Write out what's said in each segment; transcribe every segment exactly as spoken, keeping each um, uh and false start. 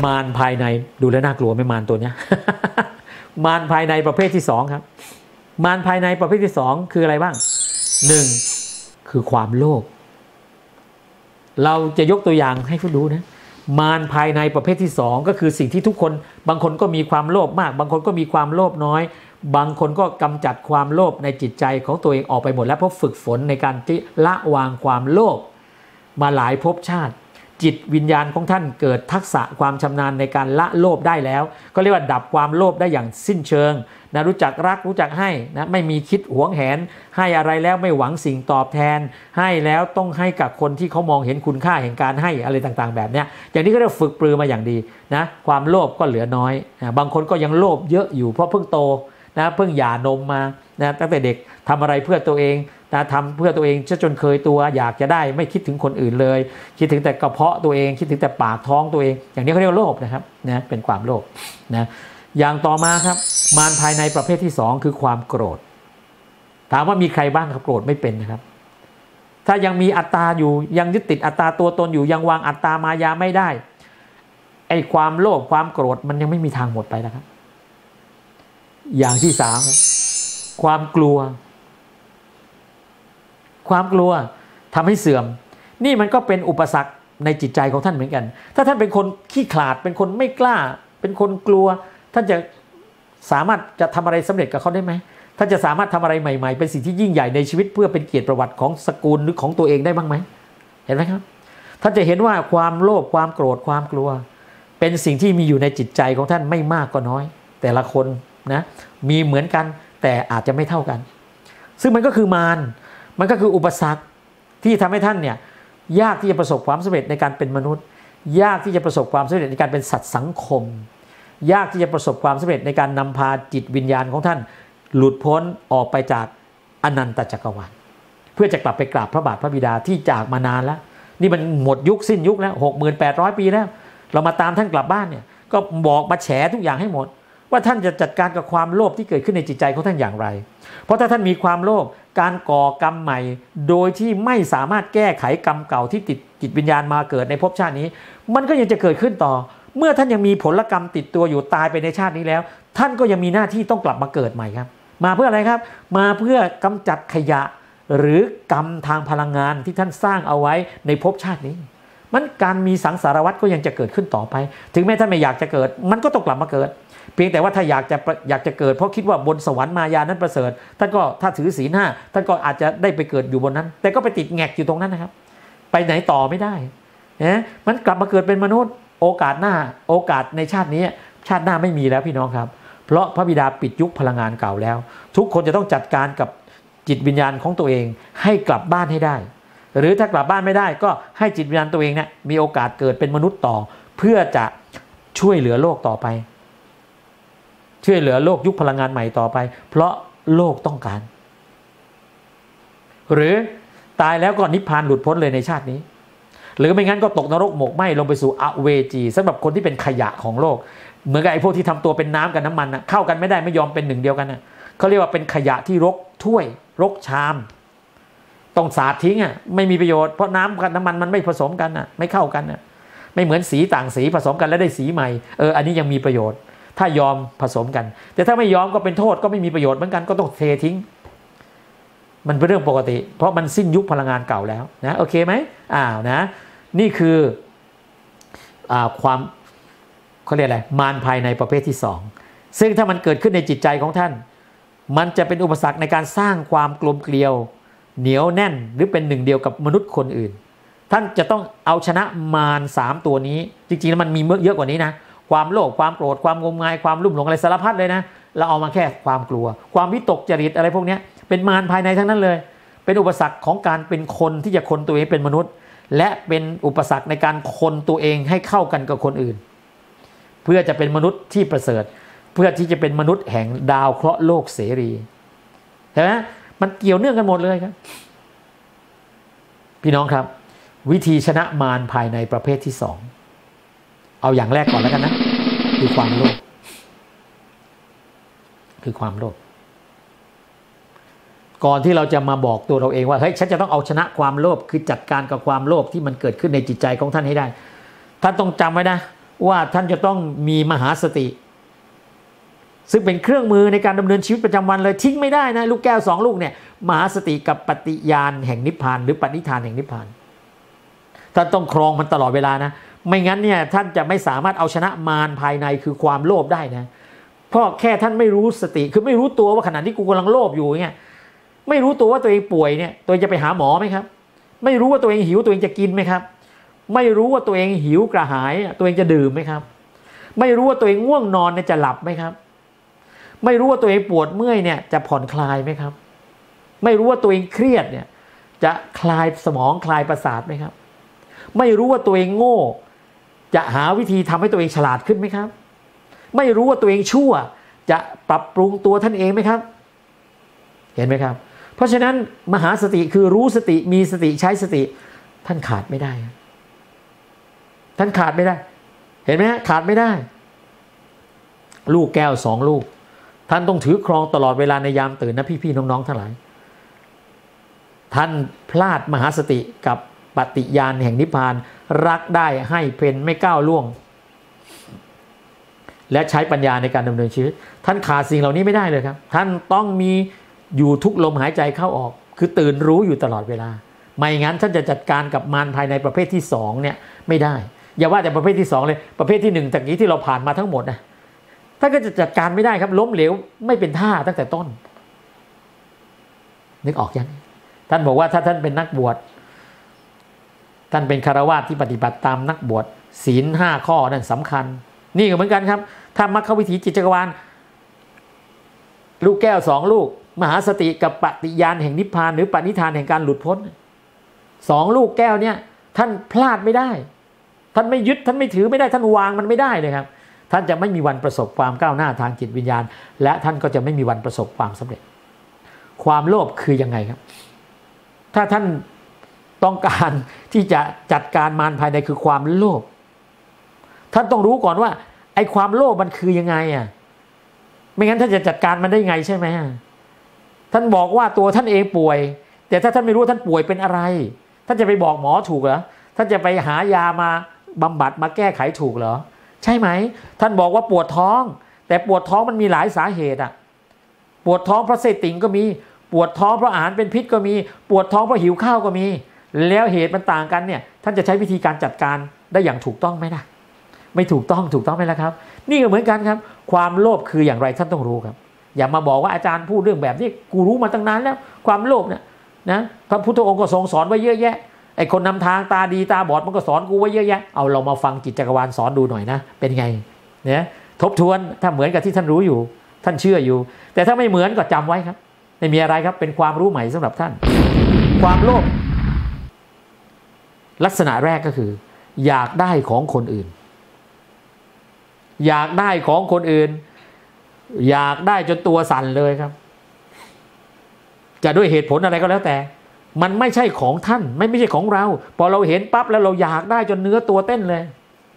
มารภายในดูแลน่ากลัวไหมมารตัวเนี้ย มารภายในประเภทที่สองครับมารภายในประเภทที่สองคืออะไรบ้างหนึ่งคือความโลภเราจะยกตัวอย่างให้ผู้ดูนะมารภายในประเภทที่สองก็คือสิ่งที่ทุกคนบางคนก็มีความโลภมากบางคนก็มีความโลภน้อยบางคนก็กำจัดความโลภในจิตใจของตัวเองออกไปหมดแล้วเพราะฝึกฝนในการที่ละวางความโลภมาหลายภพชาติจิตวิญญาณของท่านเกิดทักษะความชำนาญในการละโลภได้แล้วก็เรียกว่าดับความโลภได้อย่างสิ้นเชิงนะรู้จักรักรู้จักให้นะไม่มีคิดหวงแหนให้อะไรแล้วไม่หวังสิ่งตอบแทนให้แล้วต้องให้กับคนที่เขามองเห็นคุณค่าแห่งการให้อะไรต่างๆแบบเนี้ยอย่างนี้ก็เรียกฝึกปรือมาอย่างดีนะความโลภก็เหลือน้อยนะบางคนก็ยังโลภเยอะอยู่เพราะเพิ่งโตนะเพิ่งหย่านมมานะตั้งแต่เด็กทำอะไรเพื่อตัวเองนะทำเพื่อตัวเองจนเคยตัวอยากจะได้ไม่คิดถึงคนอื่นเลยคิดถึงแต่กระเพาะตัวเองคิดถึงแต่ปากท้องตัวเองอย่างนี้เขาเรียกว่าโลภนะครับนะเป็นความโลภนะอย่างต่อมาครับมารภายในประเภทที่สองคือความโกรธถามว่ามีใครบ้างครับโกรธไม่เป็นนะครับถ้ายังมีอัตตาอยู่ยังยึดติดอัตตาตัวตนอยู่ยังวางอัตตามายาไม่ได้ไอ้ความโลภความโกรธมันยังไม่มีทางหมดไปนะครับอย่างที่สามความกลัวความกลัวทำให้เสื่อมนี่มันก็เป็นอุปสรรคในจิตใจของท่านเหมือนกันถ้าท่านเป็นคนขี้ขลาดเป็นคนไม่กล้าเป็นคนกลัวท่านจะสามารถจะทำอะไรสำเร็จกับเขาได้ไหมท่านจะสามารถทำอะไรใหม่ๆเป็นสิ่งที่ยิ่งใหญ่ในชีวิตเพื่อเป็นเกียรติประวัติของสกุลหรือของตัวเองได้บ้างไหมเห็นไหมครับท่านจะเห็นว่าความโลภความโกรธความกลัวเป็นสิ่งที่มีอยู่ในจิตใจของท่านไม่มากก็น้อยแต่ละคนนะมีเหมือนกันแต่อาจจะไม่เท่ากันซึ่งมันก็คือมารมันก็คืออุปสรรคที่ทำให้ท่านเนี่ยยากที่จะประสบความสำเร็จในการเป็นมนุษย์ยากที่จะประสบความสำเร็จในการเป็นสัตว์สังคมยากที่จะประสบความสำเร็จในการนำพาจิตวิญญาณของท่านหลุดพ้นออกไปจากอนันตจักรวาลเพื่อจะกลับไปกราบพระบาทพระบิดาที่จากมานานแล้วนี่มันหมดยุคสิ้นยุคแล้ว หกพันแปดร้อย ปีแล้วเรามาตามท่านกลับบ้านเนี่ยก็บอกมาแฉทุกอย่างให้หมดว่าท่านจะจัดการกับความโลภที่เกิดขึ้นในจิตใจของท่านอย่างไรเพราะถ้าท่านมีความโลภการก่อกรรมใหม่โดยที่ไม่สามารถแก้ไขกรรมเก่าที่ติดจิตวิญญาณมาเกิดในภพชาตินี้มันก็ยังจะเกิดขึ้นต่อเมื่อท่านยังมีผลกรรมติดตัวอยู่ตายไปในชาตินี้แล้วท่านก็ยังมีหน้าที่ต้องกลับมาเกิดใหม่ครับมาเพื่ออะไรครับมาเพื่อกำจัดขยะหรือกรรมทางพลังงานที่ท่านสร้างเอาไว้ในภพชาตินี้มันการมีสังสารวัฏก็ยังจะเกิดขึ้นต่อไปถึงแม้ท่านไม่อยากจะเกิดมันก็ต้องกลับมาเกิดเพียงแต่ว่าถ้าอยากจะอยากจะเกิดเพราะคิดว่าบนสวรรค์มายานั้นประเสริฐท่านก็ถ้าถือศีลห้าท่านก็อาจจะได้ไปเกิดอยู่บนนั้นแต่ก็ไปติดแงกอยู่ตรงนั้นนะครับไปไหนต่อไม่ได้นะมันกลับมาเกิดเป็นมนุษย์โอกาสหน้าโอกาสในชาตินี้ชาติหน้าไม่มีแล้วพี่น้องครับเพราะพระบิดาปิดยุคพลังงานเก่าแล้วทุกคนจะต้องจัดการกับจิตวิญญาณของตัวเองให้กลับบ้านให้ได้หรือถ้ากลับบ้านไม่ได้ก็ให้จิตวิญญาณตัวเองเนี่ยมีโอกาสเกิดเป็นมนุษย์ต่อเพื่อจะช่วยเหลือโลกต่อไปช่วยเหลือโลกยุคพลังงานใหม่ต่อไปเพราะโลกต้องการหรือตายแล้วก็นิพพานหลุดพ้นเลยในชาตินี้หรือไม่งั้นก็ตกนรกหมกไหม้ลงไปสู่อเวจีสำหรับคนที่เป็นขยะของโลกเหมือนกับไอ้พวกที่ทำตัวเป็นน้ำกับน้ำมันนะเข้ากันไม่ได้ไม่ยอมเป็นหนึ่งเดียวกันนะเขาเรียกว่าเป็นขยะที่รกถ้วยรกชามต้องสาดทิ้งอ่ะไม่มีประโยชน์เพราะน้ำกับน้ำมันมันไม่ผสมกันอ่ะไม่เข้ากันอ่ะไม่เหมือนสีต่างสีผสมกันแล้วได้สีใหม่เอออันนี้ยังมีประโยชน์ถ้ายอมผสมกันแต่ถ้าไม่ยอมก็เป็นโทษก็ไม่มีประโยชน์เหมือนกันก็ต้องเททิ้งมันเป็นเรื่องปกติเพราะมันสิ้นยุคพลังงานเก่าแล้วนะโอเคไหมอ้าวนะนี่คืออ่าความเขาเรียกอะไรมารภายในประเภทที่สองซึ่งถ้ามันเกิดขึ้นในจิตใจของท่านมันจะเป็นอุปสรรคในการสร้างความกลมเกลียวเหนียวแน่นหรือเป็นหนึ่งเดียวกับมนุษย์คนอื่นท่านจะต้องเอาชนะมารสามตัวนี้จริงๆแล้วมันมีเยอะกว่านี้นะความโลภความโกรธความงมงายความลุ่มหลงอะไรสารพัดเลยนะเราเอามาแค่ความกลัวความวิตกจริตอะไรพวกนี้เป็นมารภายในทั้งนั้นเลยเป็นอุปสรรคของการเป็นคนที่จะคนตัวเองเป็นมนุษย์และเป็นอุปสรรคในการคนตัวเองให้เข้ากันกับคนอื่นเพื่อจะเป็นมนุษย์ที่ประเสริฐเพื่อที่จะเป็นมนุษย์แห่งดาวเคราะห์โลกเสรีเห็นไหมมันเกี่ยวเนื่องกันหมดเลยครับพี่น้องครับวิธีชนะมารภายในประเภทที่สองเอาอย่างแรกก่อนแล้วกันนะคือความโลภคือความโลภก่อนที่เราจะมาบอกตัวเราเองว่าเฮ้ยฉันจะต้องเอาชนะความโลภคือจัดการกับความโลภที่มันเกิดขึ้นในจิตใจของท่านให้ได้ท่านต้องจำไว้นะว่าท่านจะต้องมีมหาสติซึ่งเป็นเครื่องมือในการดำเนินชีวิตประจำวันเลยทิ้งไม่ได้นะลูกแก้วสองลูกเนี่ยมหาสติกับปฏิญาณแห่งนิพพานหรือปณิธานแห่งนิพพานท่านต้องครองมันตลอดเวลานะไม่งั้นเนี่ยท่านจะไม่สามารถเอาชนะมารภายในคือความโลภได้นะเพราะแค่ท่านไม่รู้สติคือไม่รู้ตัวว่าขณะที่กูกำลังโลภอยู่เนี่ยไม่รู้ตัวว่าตัวเองป่วยเนี่ยตัวเองจะไปหาหมอไหมครับไม่รู้ว่าตัวเองหิวตัวเองจะกินไหมครับไม่รู้ว่าตัวเองหิวกระหายตัวเองจะดื่มไหมครับไม่รู้ว่าตัวเองง่วงนอนเนี่ยจะหลับไหมครับไม่รู้ว่าตัวเองปวดเมื่อยเนี่ยจะผ่อนคลายไหมครับไม่รู้ว่าตัวเองเครียดเนี่ยจะคลายสมองคลายประสาทไหมครับไม่รู้ว่าตัวเองโง่จะหาวิธีทำให้ตัวเองฉลาดขึ้นไหมครับไม่รู้ว่าตัวเองชั่วจะปรับปรุงตัวท่านเองไหมครับเห็นไหมครับเพราะฉะนั้นมหาสติคือรู้สติมีสติใช้สติท่านขาดไม่ได้ท่านขาดไม่ได้เห็นไหมฮะขาดไม่ได้ลูกแก้วสองลูกท่านต้องถือครองตลอดเวลาในยามตื่นนะพี่ๆน้องๆทั้งหลายท่านพลาดมหาสติกับปฏิญาณแห่งนิพพานรักได้ให้เพนไม่ก้าวล่วงและใช้ปัญญาในการดำเนินชีวิตท่านขาดสิ่งเหล่านี้ไม่ได้เลยครับท่านต้องมีอยู่ทุกลมหายใจเข้าออกคือตื่นรู้อยู่ตลอดเวลาไม่งั้นท่านจะจัดการกับมารภายในประเภทที่สองเนี่ยไม่ได้อย่าว่าแต่ประเภทที่สองเลยประเภทที่หนึ่งตะกี้ที่เราผ่านมาทั้งหมดนะท่านก็จะจัดการไม่ได้ครับล้มเหลวไม่เป็นท่าตั้งแต่ต้นนึกออกยังท่านบอกว่าถ้าท่านเป็นนักบวชท่านเป็นคฤหัสถ์ที่ปฏิบัติตามนักบวชศีลห้าข้อนั่นสำคัญนี่ก็เหมือนกันครับถ้ามรรควิถีจิตจักรวาลลูกแก้วสองลูกมหาสติกับปฏิญาณแห่งนิพพานหรือปณิธานแห่งการหลุดพ้นสองลูกแก้วเนี่ยท่านพลาดไม่ได้ท่านไม่ยึดท่านไม่ถือไม่ได้ท่านวางมันไม่ได้เลยครับท่านจะไม่มีวันประสบความก้าวหน้าทางจิตวิญญาณและท่านก็จะไม่มีวันประสบความสำเร็จความโลภคือยังไงครับถ้าท่านต้องการที่จะจัดการมารภายในคือความโลภท่านต้องรู้ก่อนว่าไอ้ความโลภมันคือยังไงอ่ะไม่งั้นท่านจะจัดการมันได้ไงใช่ไหมท่านบอกว่าตัวท่านเองป่วยแต่ถ้าท่านไม่รู้ท่านป่วยเป็นอะไรท่านจะไปบอกหมอถูกเหรอท่านจะไปหายามาบำบัดมาแก้ไขถูกเหรอใช่ไหมท่านบอกว่าปวดท้องแต่ปวดท้องมันมีหลายสาเหตุอ่ะปวดท้องเพราะเสพติ่งก็มีปวดท้องเพราะอาหารเป็นพิษก็มีปวดท้องเพราะหิวข้าวก็มีแล้วเหตุมันต่างกันเนี่ยท่านจะใช้วิธีการจัดการได้อย่างถูกต้องไหมนะไม่ถูกต้องถูกต้องไหมล่ะครับนี่ก็เหมือนกันครับความโลภคืออย่างไรท่านต้องรู้ครับอย่ามาบอกว่าอาจารย์พูดเรื่องแบบนี้กูรู้มาตั้งนานแล้วความโลภเนี่ยนะพระพุทธองค์ก็ทรงสอนไว้เยอะแยะไอ้คนนำทางตาดีตาบอดมันก็สอนกูไว้เยอะแยะเอาเรามาฟังจิตจักรวาลสอนดูหน่อยนะเป็นไงเนี่ยทบทวนถ้าเหมือนกับที่ท่านรู้อยู่ท่านเชื่ออยู่แต่ถ้าไม่เหมือนก็จำไว้ครับไม่มีอะไรครับเป็นความรู้ใหม่สำหรับท่านความโลภลักษณะแรกก็คืออยากได้ของคนอื่นอยากได้ของคนอื่นอยากได้จนตัวสั่นเลยครับจะด้วยเหตุผลอะไรก็แล้วแต่มันไม่ใช่ของท่านไม่ไม่ใช่ของเราพอเราเห็นปั๊บแล้วเราอยากได้จนเนื้อตัวเต้นเลย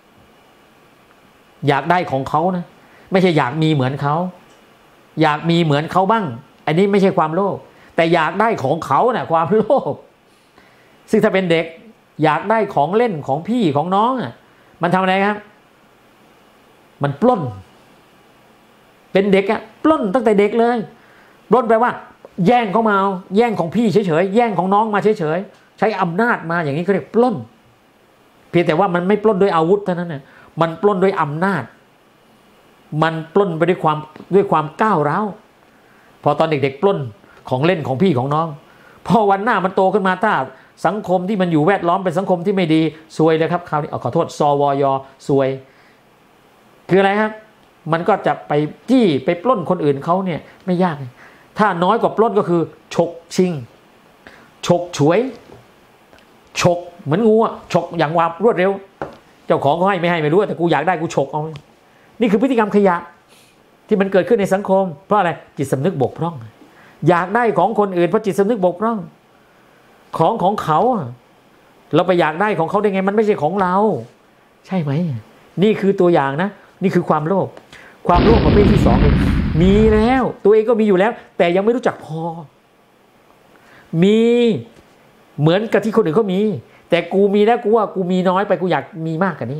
อยากได้ของเขานะไม่ใช่อยากมีเหมือนเขาอยากมีเหมือนเขาบ้างอันนี้ไม่ใช่ความโลภแต่อยากได้ของเขาน่ะความโลภซึ่งถ้าเป็นเด็กอยากได้ของเล่นของพี่ของน้องอ่ะมันทำอะไรครับมันปล้นเป็นเด็กอ่ะปล้นตั้งแต่เด็กเลยปล้นแปลว่าแย่งเขามาเอาแย่งของพี่เฉยๆแย่งของน้องมาเฉยๆใช้อำนาจมาอย่างนี้เขาเรียกปล้นเพียงแต่ว่ามันไม่ปล้นด้วยอาวุธเท่านั้นน่ะมันปล้นด้วยอำนาจมันปล้นไปด้วยความด้วยความก้าวร้าวพอตอนเด็กๆปล้นของเล่นของพี่ของน้องพอวันหน้ามันโตขึ้นมาถ้าสังคมที่มันอยู่แวดล้อมเป็นสังคมที่ไม่ดีซวยเลยครับคราวนี้ขอโทษสวยซวยคืออะไรครับมันก็จะไปจี้ไปปล้นคนอื่นเขาเนี่ยไม่ยากถ้าน้อยกว่าปล้นก็คือฉกชิงฉกฉวยฉกเหมือนงูอ่ะฉกอย่างว่ารวดเร็วเจ้าของเขาให้ไม่ให้ไม่รู้แต่กูอยากได้กูฉกเอานี่คือพฤติกรรมขยะที่มันเกิดขึ้นในสังคมเพราะอะไรจิตสำนึกบกพร่องอยากได้ของคนอื่นเพราะจิตสำนึกบกพร่องของของเขาเราไปอยากได้ของเขาได้ไงมันไม่ใช่ของเราใช่ไหมนี่คือตัวอย่างนะนี่คือความโลภความโลภประเภทที่สองมีแล้วตัวเองก็มีอยู่แล้วแต่ยังไม่รู้จักพอมีเหมือนกับที่คนอื่นเขามีแต่กูมีแล้วกูว่ากูมีน้อยไปกูอยากมีมากกว่านี้กู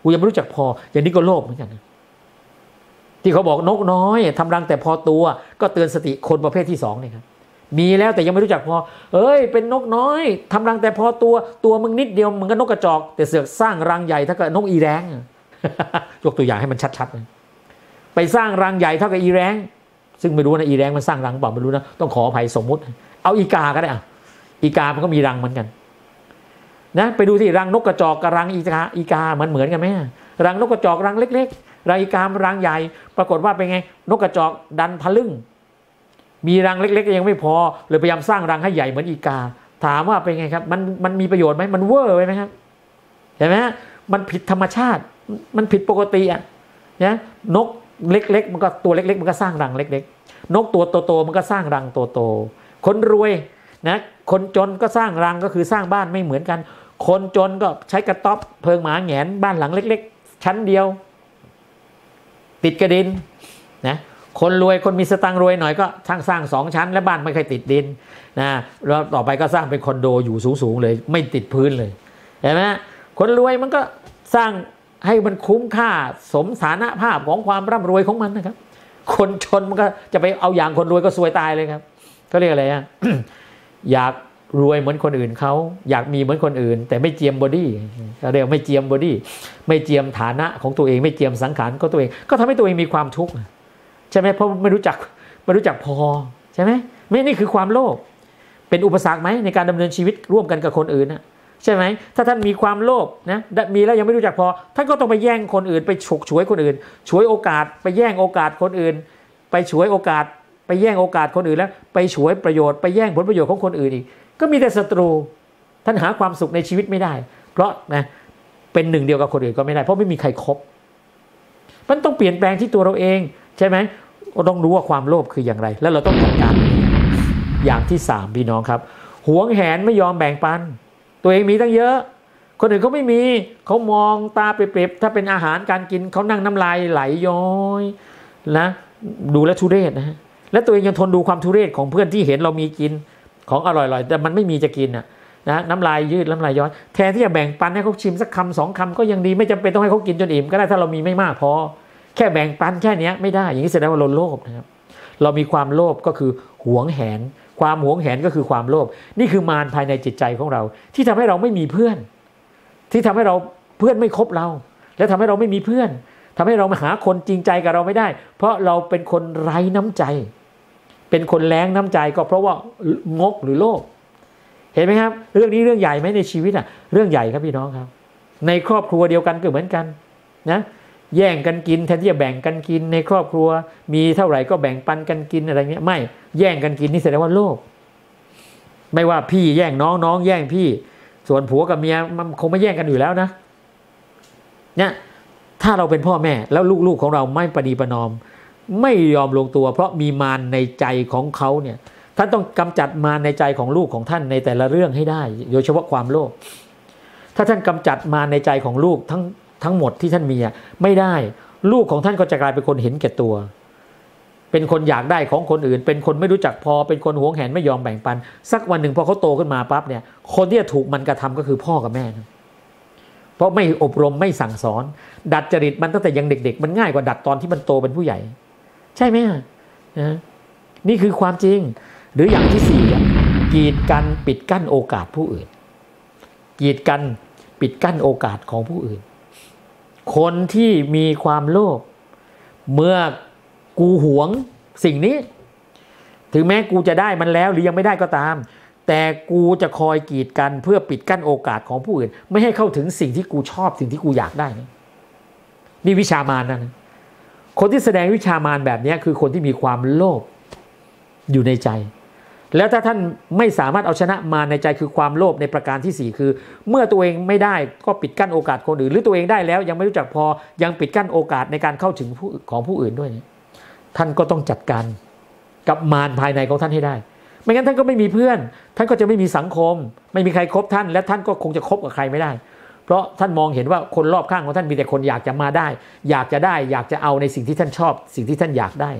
กูยังไม่รู้จักพออย่างนี้ก็โลภเหมือนกันที่เขาบอกนกน้อยทำรังแต่พอตัวก็เตือนสติคนประเภทที่สองนี่ครับมีแล้วแต่ยังไม่รู้จักพอเอ้ยเป็นนกน้อยทำรังแต่พอตัวตัวมึงนิดเดียวมึงก็นกกระจอกแต่เสือกสร้างรังใหญ่เท่ากับนกอีแร้งยกตัวอย่างให้มันชัดๆเลยไปสร้างรังใหญ่เท่ากับอีแร้งซึ่งไม่รู้นะอีแร้งมันสร้างรังเปล่าไม่รู้นะต้องขออภัยสมมุติเอาอีกาก็ได้อ่ะอีกามันก็มีรังเหมือนกันนะไปดูที่รังนกกระจอกกับรังอีกาอีกามันเหมือนกันไหมรังนกกระจอกรังเล็กๆรังอีการังใหญ่ปรากฏว่าเป็นไงนกกระจอกดันทะลึ่งมีรังเล็กๆยังไม่พอเลยพยายามสร้างรังให้ใหญ่เหมือนอีกาถามว่าเป็นไงครับมันมันมีประโยชน์ไหมมันเวอร์ไหมครับเห็นไหมมันผิดธรรมชาติมันผิดปกติอ่ะนะนกเล็กๆมันก็ตัวเล็กๆมันก็สร้างรังเล็กๆนกตัวโตๆมันก็สร้างรังโตๆคนรวยนะคนจนก็สร้างรังก็คือสร้างบ้านไม่เหมือนกันคนจนก็ใช้กระต๊อบเพิงหมาแหงนบ้านหลังเล็กๆชั้นเดียวติดกระดินนะคนรวยคนมีสตังค์รวยหน่อยก็ช่างสร้างสองชั้นและบ้านไม่เคยติดดินนะแล้วต่อไปก็สร้างเป็นคอนโดอยู่สูงๆเลยไม่ติดพื้นเลยเห็นไหมคนรวยมันก็สร้างให้มันคุ้มค่าสมฐานะภาพของความร่ำรวยของมันนะครับคนจนมันก็จะไปเอาอย่างคนรวยก็ซวยตายเลยครับเขาเรียกอะไรอ่ะ อยากรวยเหมือนคนอื่นเขาอยากมีเหมือนคนอื่นแต่ไม่เจียมบอดี้เขาเรียกไม่เจียมบอดี้ไม่เจียมฐานะของตัวเองไม่เจียมสังขารของตัวเองก็ทำให้ตัวเองมีความทุกข์ใช่ไหมเพราะไม่รู้จักไม่รู้จักพอใช่ไหมไม่นี่คือความโลภเป็นอุปสรรคไหมในการดำเนินชีวิตร่วมกันกับคนอื่นนะใช่ไหมถ้าท่านมีความโลภนะมีแล้วยังไม่รู้จักพอท่านก็ต้องไปแย่งคนอื่นไปฉกฉวยคนอื่นฉวยโอกาสไปแย่งโอกาสคนอื่นไปฉวยโอกาสไปแย่งโอกาสคนอื่นแล้วไปฉวยประโยชน์ไปแย่งผลประโยชน์ของคนอื่นอีกก็มีแต่ศัตรูท่านหาความสุขในชีวิตไม่ได้เพราะนะเป็นหนึ่งเดียวกับคนอื่นก็ไม่ได้เพราะไม่มีใครครบมันต้องเปลี่ยนแปลงที่ตัวเราเองใช่ไหมเราต้องรู้ว่าความโลภคืออย่างไรแล้วเราต้องจัดการอย่างที่สามพี่น้องครับหวงแหนไม่ยอมแบ่งปันตัวเองมีตั้งเยอะคนอื่นเขาไม่มีเขามองตาเปรียบๆถ้าเป็นอาหารการกินเขานั่งน้ำลายไหลย้อยนะดูแลทุเรศนะฮะและตัวเองยังทนดูความทุเรศของเพื่อนที่เห็นเรามีกินของอร่อยๆแต่มันไม่มีจะกินอ่ะนะน้ำลายยืดน้ำลายย้อยแทนที่จะแบ่งปันให้เขาชิมสักคำสองคำก็ยังดีไม่จำเป็นต้องให้เขากินจนอิ่มก็ได้ถ้าเรามีไม่มากพอแค่แบ่งปันแค่นี้ไม่ได้อย่างนี้แสดงว่าเราโลภนะครับเรามีความโลภก็คือหวงแหนความหวงแหนก็คือความโลภนี่คือมารภายในจิตใจของเราที่ทำให้เราไม่มีเพื่อนที่ทำให้เราเพื่อนไม่คบเราและทำให้เราไม่มีเพื่อนทำให้เรามาหาคนจริงใจกับเราไม่ได้เพราะเราเป็นคนไร้น้ำใจเป็นคนแรงน้ำใจก็เพราะว่างกหรือโลภเห็นไหมครับเรื่องนี้เรื่องใหญ่ไหมในชีวิตอ่ะเรื่องใหญ่ครับพี่น้องครับในครอบครัวเดียวกันก็เหมือนกันนะแย่งกันกินแทนที่จะแบ่งกันกินในครอบครัวมีเท่าไหร่ก็แบ่งปันกันกินอะไรเงี้ยไม่แย่งกันกินนี่แสดงว่าโลภไม่ว่าพี่แย่งน้องน้องแย่งพี่ส่วนผัวกับเมียมันคงไม่แย่งกันอยู่แล้วนะเนี่ยถ้าเราเป็นพ่อแม่แล้วลูกๆของเราไม่ประนีประนอมไม่ยอมลงตัวเพราะมีมารในใจของเขาเนี่ยท่านต้องกำจัดมารในใจของลูกของท่านในแต่ละเรื่องให้ได้โดยเฉพาะความโลภถ้าท่านกำจัดมารในใจของลูกทั้งทั้งหมดที่ท่านมีไม่ได้ลูกของท่านก็จะกลายเป็นคนเห็นแก่ตัวเป็นคนอยากได้ของคนอื่นเป็นคนไม่รู้จักพอเป็นคนหวงแหนไม่ยอมแบ่งปันสักวันหนึ่งพอเขาโตขึ้นมาปั๊บเนี่ยคนที่จะถูกมันกระทำก็คือพ่อกับแม่นะเพราะไม่อบรมไม่สั่งสอนดัดจริตมันตั้งแต่ยังเด็กๆมันง่ายกว่าดัดตอนที่มันโตเป็นผู้ใหญ่ใช่ไหมนะนี่คือความจริงหรืออย่างที่สี่กีดกันปิดกั้นโอกาสผู้อื่นกีดกันปิดกั้นโอกาสของผู้อื่นคนที่มีความโลภเมื่อกูหวงสิ่งนี้ถึงแม้กูจะได้มันแล้วหรือยังไม่ได้ก็ตามแต่กูจะคอยกีดกันเพื่อปิดกั้นโอกาสของผู้อื่นไม่ให้เข้าถึงสิ่งที่กูชอบสิ่งที่กูอยากได้นี่วิชามารนะคนที่แสดงวิชามารแบบนี้คือคนที่มีความโลภอยู่ในใจแล้วถ้าท่านไม่สามารถเอาชนะมารในใจคือความโลภในประการที่สี่คือเมื่อตัวเองไม่ได้ก็ปิดกั้นโอกาสคนอื่นหรือตัวเองได้แล้วยังไม่รู้จักพอยังปิดกั้นโอกาสในการเข้าถึงผู้ของผู้อื่นด้วยท่านก็ต้องจัดการกับมารภายในของท่านให้ได้ไม่งั้นท่านก็ไม่มีเพื่อนท่านก็จะไม่มีสังคมไม่มีใครคบท่านและท่านก็คงจะคบกับใครไม่ได้เพราะท่านมองเห็นว่าคนรอบข้างของท่านมีแต่คนอยากจะมาได้อยากจะได้อยากจะเอาในสิ่งที่ท่านชอบสิ่งที่ท่านอยากได้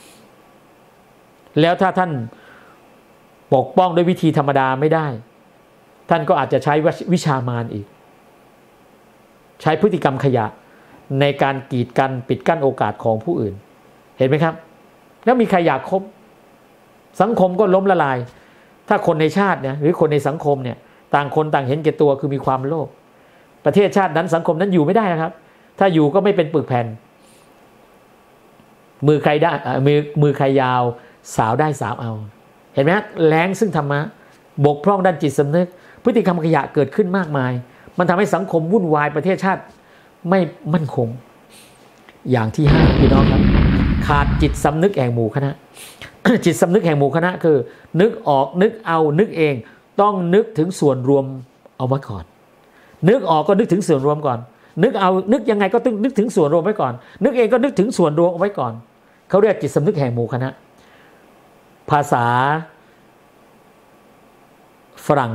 แล้วถ้าท่านปกป้องด้วยวิธีธรรมดาไม่ได้ท่านก็อาจจะใช้วิชามารอีกใช้พฤติกรรมขยะในการกีดกันปิดกั้นโอกาสของผู้อื่นเห็นไหมครับแล้วมีใครอยากคบสังคมก็ล้มละลายถ้าคนในชาติเนี่ยหรือคนในสังคมเนี่ยต่างคนต่างเห็นแก่ตัวคือมีความโลภประเทศชาตินั้นสังคมนั้นอยู่ไม่ได้นะครับถ้าอยู่ก็ไม่เป็นปึกแผ่นมือใครได้มือมือใครยาวสาวได้สาวเอาเห็นไหมแรงซึ่งธรรมะบกพร่องด้านจิตสำนึกพฤติกรรมขยะเกิดขึ้นมากมายมันทำให้สังคมวุ่นวายประเทศชาติไม่มั่นคงอย่างที่ห้าพี่น้องครับขาดจิตสำนึกแห่งหมู่คณะ จิตสำนึกแห่งหมู่คณะคือนึกออกนึกเอานึกเองต้องนึกถึงส่วนรวมเอาไว้ก่อนนึกออกก็นึกถึงส่วนรวมก่อนนึกเอานึกยังไงก็ต้องนึกถึงส่วนรวมไว้ก่อนนึกเองก็นึกถึงส่วนรวมเอาไว้ก่อนเขาเรียกจิตสำนึกแห่งหมู่คณะภาษาฝรั่ง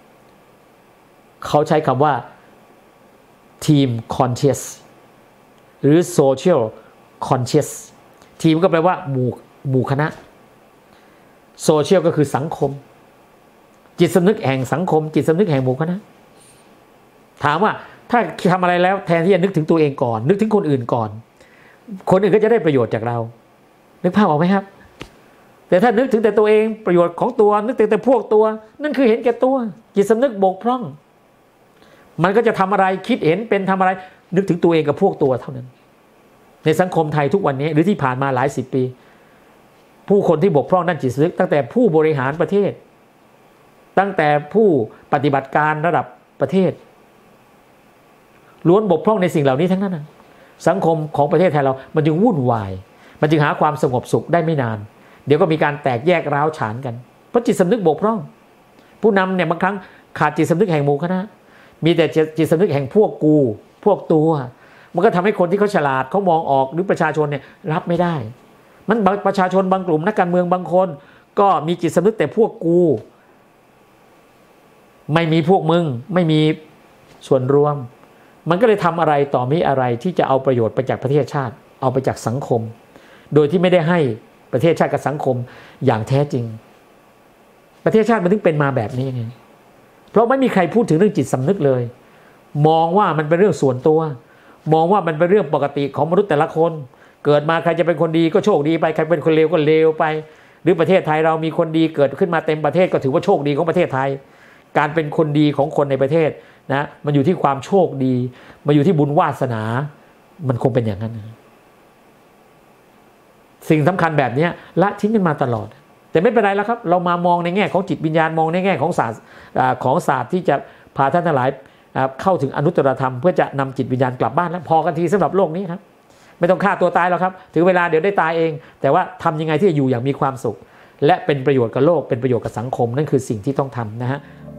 เขาใช้คำว่า team conscious หรือ social conscious ทีมก็แปลว่าหมู่หมู่คณะ social ก็คือสังคมจิตสำนึกแห่งสังคมจิตสำนึกแห่งหมู่คณะถามว่าถ้าทำอะไรแล้วแทนที่จะนึกถึงตัวเองก่อนนึกถึงคนอื่นก่อนคนอื่นก็จะได้ประโยชน์จากเรานึกภาพออกไหมครับแต่ถ้านึกถึงแต่ตัวเองประโยชน์ของตัวนึกถึงแต่พวกตัวนั่นคือเห็นแก่ตัวจิตสำนึกบกพร่องมันก็จะทำอะไรคิดเห็นเป็นทำอะไรนึกถึงตัวเองกับพวกตัวเท่านั้นในสังคมไทยทุกวันนี้หรือที่ผ่านมาหลายสิบปีผู้คนที่บกพร่องด้านจิตสำนึกตั้งแต่ผู้บริหารประเทศตั้งแต่ผู้ปฏิบัติการระดับประเทศล้วนบกพร่องในสิ่งเหล่านี้ทั้งนั้นนะสังคมของประเทศไทยเรามันจึงวุ่นวายมันจึงหาความสงบสุขได้ไม่นานเดี๋ยวก็มีการแตกแยกร้าวฉานกันเพราะจิตสำนึกบกพร่องผู้นำเนี่ยบางครั้งขาดจิตสำนึกแห่งหมู่คณะมีแต่จิตสำนึกแห่งพวกกูพวกตัวมันก็ทำให้คนที่เขาฉลาดเขามองออกหรือประชาชนเนี่ยรับไม่ได้มันประชาชนบางกลุ่มนักการเมืองบางคนก็มีจิตสำนึกแต่พวกกูไม่มีพวกมึงไม่มีส่วนรวมมันก็เลยทำอะไรต่อมีอะไรที่จะเอาประโยชน์ไปจากประเทศชาติเอาไปจากสังคมโดยที่ไม่ได้ให้ประเทศชาติกับสังคมอย่างแท้จริงประเทศชาติมันถึงเป็นมาแบบนี้ไงเพราะไม่มีใครพูดถึงเรื่องจิตสำนึกเลยมองว่ามันเป็นเรื่องส่วนตัวมองว่ามันเป็นเรื่องปกติของมนุษย์แต่ละคนเกิดมาใครจะเป็นคนดีก็โชคดีไปใครเป็นคนเลวก็เลวไปหรือประเทศไทยเรามีคนดีเกิดขึ้นมาเต็มประเทศก็ถือว่าโชคดีของประเทศไทยการเป็นคนดีของคนในประเทศนะมันอยู่ที่ความโชคดีมันอยู่ที่บุญวาสนามันคงเป็นอย่างนั้นสิ่งสำคัญแบบนี้ละทิ้งกันมาตลอดแต่ไม่เป็นไรแล้วครับเรามามองในแง่ของจิตวิญญาณมองในแง่ของศาสตร์ของศาสตร์ที่จะพาท่านทั้งหลายเข้าถึงอนุตตรธรรมเพื่อจะนำจิตวิญญาณกลับบ้านแล้วพอกันทีสำหรับโลกนี้ครับไม่ต้องฆ่าตัวตายหรอกครับถึงเวลาเดี๋ยวได้ตายเองแต่ว่าทำยังไงที่จะอยู่อย่างมีความสุขและเป็นประโยชน์กับโลกเป็นประโยชน์กับสังคมนั่นคือสิ่งที่ต้องทำนะฮะ